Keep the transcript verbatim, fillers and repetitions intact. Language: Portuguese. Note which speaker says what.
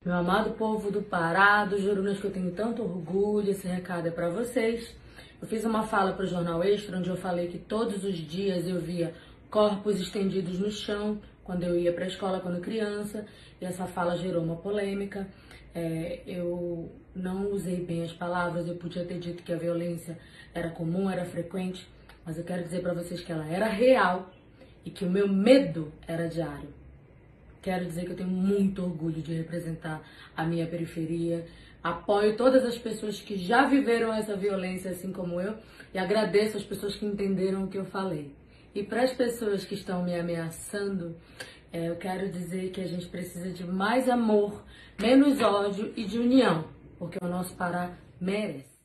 Speaker 1: Meu amado povo do Pará, dos Jurunas, que eu tenho tanto orgulho, esse recado é para vocês. Eu fiz uma fala para o Jornal Extra, onde eu falei que todos os dias eu via corpos estendidos no chão, quando eu ia para a escola, quando criança, e essa fala gerou uma polêmica. É, eu não usei bem as palavras, eu podia ter dito que a violência era comum, era frequente, mas eu quero dizer para vocês que ela era real e que o meu medo era diário. Quero dizer que eu tenho muito orgulho de representar a minha periferia. Apoio todas as pessoas que já viveram essa violência, assim como eu, e agradeço as pessoas que entenderam o que eu falei. E para as pessoas que estão me ameaçando, é, eu quero dizer que a gente precisa de mais amor, menos ódio e de união, porque o nosso Pará merece.